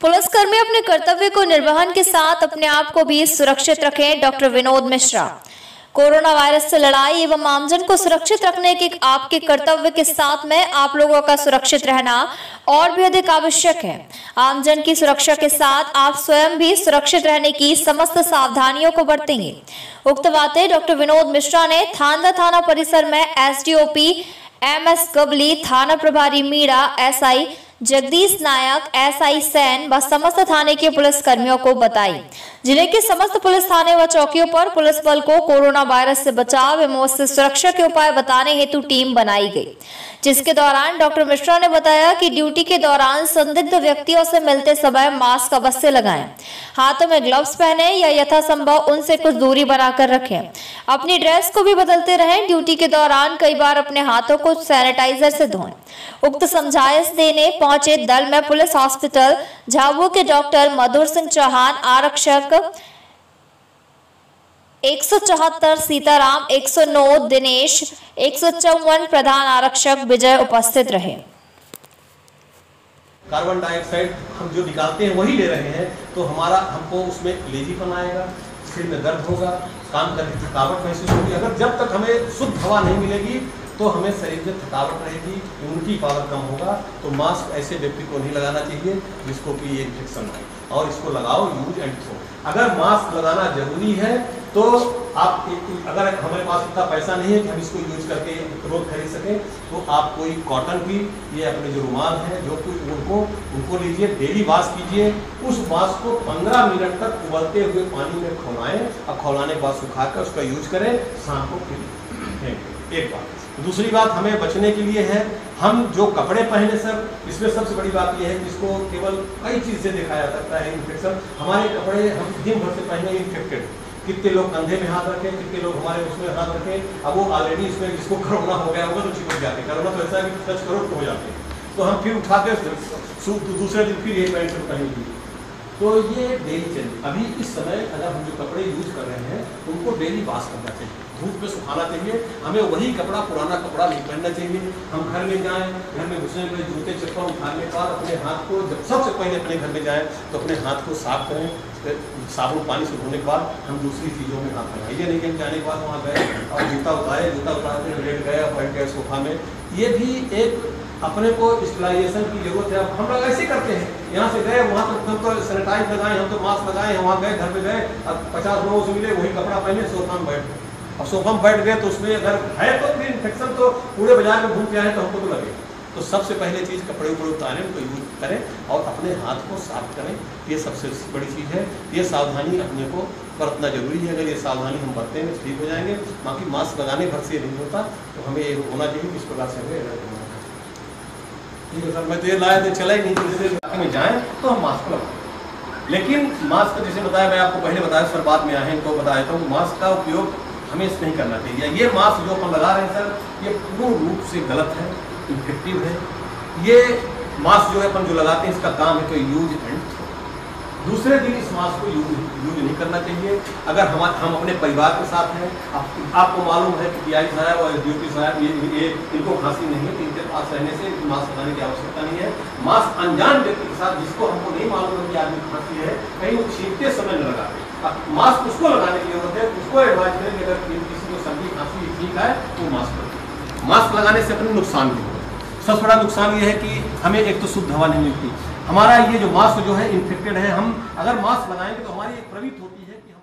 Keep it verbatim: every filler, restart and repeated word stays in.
पुलिसकर्मी अपने कर्तव्य को निर्वहन के साथ अपने आप को भी सुरक्षित रखें। Doctor Vinod Mishra. Corona virus से लड़ाई एवं आमजन को सुरक्षित रखने के आपके कर्तव्य के साथ में आप लोगों का सुरक्षित रहना और भी अधिक आवश्यक है। आमजन की सुरक्षा के साथ आप स्वयं भी सुरक्षित रहने की समस्त सावधानियों को बरतेंगे। उक्त बातें डॉक्टर विनोद मिश्रा ने थांदा थाना परिसर में एसडीओपी एम एस गबली, थाना प्रभारी मीरा, एसआई जगदीश नायक, एसआई सैन व समस्त थाने के पुलिस कर्मियों को बताई। जिले के समस्त पुलिस थाने व चौकियों पर पुलिस बल को कोरोना वायरस से बचाव एवं उससे सुरक्षा के उपाय बताने हेतु टीम बनाई गई, जिसके दौरान डॉक्टर मिश्रा ने बताया कि ड्यूटी के दौरान संदिग्ध व्यक्तियों से मिलते समय मास्क अवश्य लगाएं, हाथों में ग्लव्स पहने या यथासंभव उनसे कुछ दूरी बनाकर रखें। अपनी ड्रेस को भी बदलते रहें। ड्यूटी के दौरान कई बार अपने हाथों को सैनिटाइजर से धोएं। उक्त समझाइश देने पहुंचे दल में पुलिस हॉस्पिटल झाबुआ के डॉक्टर मधुर सिंह चौहान, आरक्षक एक सौ चौहत्तर सीताराम, एक सौ नौ दिनेश, एक सौ चौवन प्रधान आरक्षक विजय उपस्थित रहे। कार्बन डाइऑक्साइड हम जो निकालते हैं वही ले रहे हैं, तो हमारा हमको उसमें लेजीपन आएगा, सिर में दर्द होगा, काम करने की थकावट महसूस होगी। अगर जब तक हमें शुद्ध हवा नहीं मिलेगी तो हमें शरीर में थकावट रहेगी, इम्यूनिटी पावर कम होगा। तो मास्क ऐसे व्यक्ति को नहीं लगाना चाहिए जिसको कि ये इन्फेक्शन है, और इसको लगाओ, यूज एंड थ्रो। अगर मास्क लगाना जरूरी है तो आप, अगर हमारे पास इतना पैसा नहीं है कि हम इसको यूज करके रोज खरीद सकें, तो आप कोई कॉटन की, ये अपने जो रुमाल है जो कुछ उनको उनको लीजिए, डेली वॉश कीजिए। उस मास्क को पंद्रह मिनट तक उबलते हुए पानी में खौलाएं और खौलाने के बाद सुखाकर उसका यूज करें, शाम को फिर एक बात। दूसरी बात हमें बचने के लिए है, हम जो कपड़े पहने सर, इसमें सबसे बड़ी बात यह है कि इसको केवल कई चीज़ से देखा जा सकता है इन्फेक्शन। हमारे कपड़े हम दिन भर से पहने इन्फेक्टेड, कितने लोग कंधे में हाथ रखें, कितने लोग हमारे उसमें हाथ रखें, अब वो ऑलरेडी इसमें जिसको कोरोना हो गया होगा तो चिपक जाते हैं। कोरोना तो ऐसा है कि दस करोड़ हो जाते हैं, तो हम फिर उठाते दूसरे दिन फिर ये पैंट शर्ट पहनेंगे। तो ये डेली चाहिए। अभी इस समय अगर हम जो कपड़े यूज कर रहे हैं उनको डेली वॉश करना चाहिए, धूप में सुखाना चाहिए। हमें वही कपड़ा, पुराना कपड़ा नहीं पहनना चाहिए। हम घर में जाएं, घर में घुसने के जूते चप्पल उठाने के बाद अपने हाथ को, जब सबसे पहले अपने घर में जाएं तो अपने हाथ को साफ करें, साबुन पानी से धोने के बाद हम दूसरी चीज़ों में हाथ लगाएं। ये नहीं कि हम जाने के बाद वहाँ गए और जूता उतारे, जूता उतार के लेट गए और बैठ गए सोफा में। ये भी एक अपने को स्टेरिलाइजेशन की जरूरत है। हम लोग ऐसे करते हैं, यहाँ से गए वहाँ तक हम तो सैनिटाइज लगाए, हम तो मास्क लगाए, वहाँ गए, घर पे गए, अब पचास लोगों से मिले, वही कपड़ा पहने सोफा में बैठ गए। अब सोफा में बैठ गए तो उसमें अगर है तो फिर इन्फेक्शन तो पूरे बाजार में घूम के आए तो हमको तो लगे। तो सबसे पहले चीज़ कपड़े उपड़े उतारें, उनको यूज करें और अपने हाथ को साफ करें। ये सबसे बड़ी चीज़ है। ये सावधानी अपने को बरतना जरूरी है। अगर ये सावधानी हम बरतें तो ठीक हो जाएंगे। बाकी मास्क लगाने भर से नहीं होता, तो हमें ये होना चाहिए कि इस प्रकार से हमें ठीक है सर, मैं तो ये लाया तो चला ही नहीं, जैसे इलाके में जाएँ तो हम मास्क लगाएं। लेकिन मास्क जैसे बताया, मैं आपको पहले बताया सर, बाद में आए हैं तो बताया तो मास्क का उपयोग हमें नहीं करना चाहिए। ये मास्क जो हम लगा रहे हैं सर, ये पूर्ण रूप से गलत है, इफेक्टिव है। ये मास्क जो है अपन जो लगाते हैं इसका काम है तो यूज एंड थ्रो। दूसरे दिन इस मास्क को यूज यूज नहीं करना चाहिए। अगर हम हम अपने परिवार के साथ हैं, आप, आपको मालूम है कि पीआई साहब और ड्यूटी साहब ये, ये इनको खांसी नहीं है, तो इनके पास रहने से मास्क लगाने की आवश्यकता नहीं है। मास्क अनजान व्यक्ति के साथ, जिसको हमको नहीं मालूम है कि आदमी खांसी है, कहीं वो छींकते समय न लगा। मास्क उसको लगाने की जरूरत है, उसको एडवाइस करें कि अगर किसी को सर्दी खांसी ठीक है तो मास्क लगाए। मास्क लगाने से अपने नुकसान भी होगा। सबसे बड़ा नुकसान ये है कि हमें एक तो शुद्ध हवा नहीं मिलती। हमारा ये जो मास्क जो है इन्फेक्टेड है, हम अगर मास्क लगाएंगे तो हमारी एक प्रवृत्ति होती है कि